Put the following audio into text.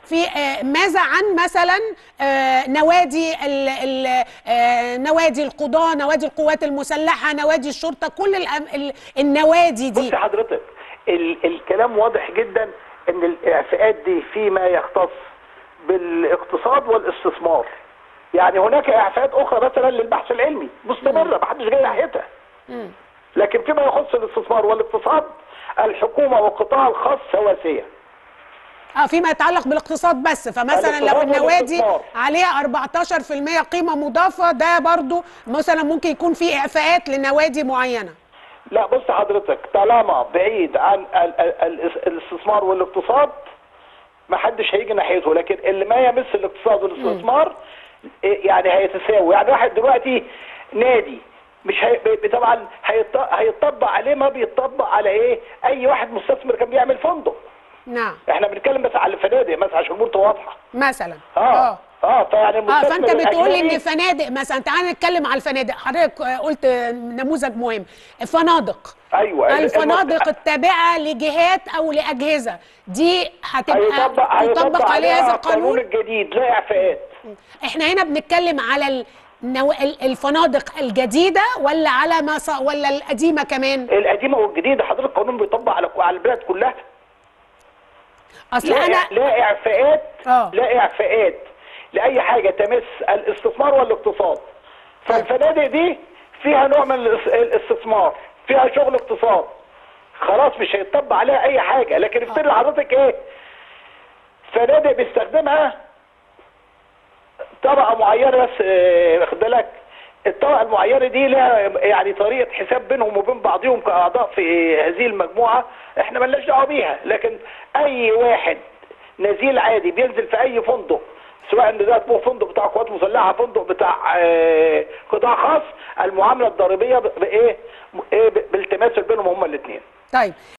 في ماذا عن مثلا نوادي نوادي القضاة، نوادي القوات المسلحة، نوادي الشرطة، كل النوادي دي؟ بصي حضرتك، الكلام واضح جدا ان الاعفاءات دي فيما يختص بالاقتصاد والاستثمار. يعني هناك اعفاءات اخرى مثلا للبحث العلمي مستمره ما حدش جاي ناحيتها. لكن فيما يخص الاستثمار والاقتصاد الحكومه والقطاع الخاص سواسيه. فيما يتعلق بالاقتصاد بس، فمثلا لو النوادي عليها 14% قيمه مضافه، ده برضو مثلا ممكن يكون في اعفاءات لنوادي معينه. لا بص حضرتك، طالما بعيد عن الاستثمار والاقتصاد ما حدش هيجي ناحيته، لكن اللي ما يمس الاقتصاد والاستثمار يعني هيتساوي. يعني واحد دلوقتي نادي مش طبعا هيطبق عليه ما بيطبق على ايه اي واحد مستثمر كان بيعمل فندق. نعم. احنا بنتكلم بس على الفنادق مثلا عشان الامور تبقى واضحه. مثلا فيعني فانت بتقول ان فنادق مثلا، تعال نتكلم على الفنادق. حضرتك قلت نموذج مهم، الفنادق. ايوه، الفنادق التابعه لجهات او لاجهزه دي هتبقى يطبق عليها هذا القانون الجديد، لا اعفاءات. احنا هنا بنتكلم على الفنادق الجديده ولا على ولا القديمه كمان؟ القديمه والجديده حضرتك، القانون بيطبق على البلاد كلها. اصل لا اعفاءات لا اعفاءات لاي حاجه تمس الاستثمار والاقتصاد. فالفنادق دي فيها نوع من الاستثمار، فيها شغل اقتصاد، خلاص مش هيطبق عليها اي حاجه. لكن افترض لحضرتك ايه، فنادق بيستخدمها طبقه معينه بس، واخد بالك، الطبقه المعينه دي لها يعني طريقه حساب بينهم وبين بعضهم كاعضاء في هذه المجموعه، احنا مالناش دعوه بيها. لكن اي واحد نزيل عادي بينزل في اي فندق، سواء ان ده فندق بتاع قوات مسلحه، فندق بتاع قطاع خاص، المعامله الضريبيه بالتماثل بينهم هما الاثنين. طيب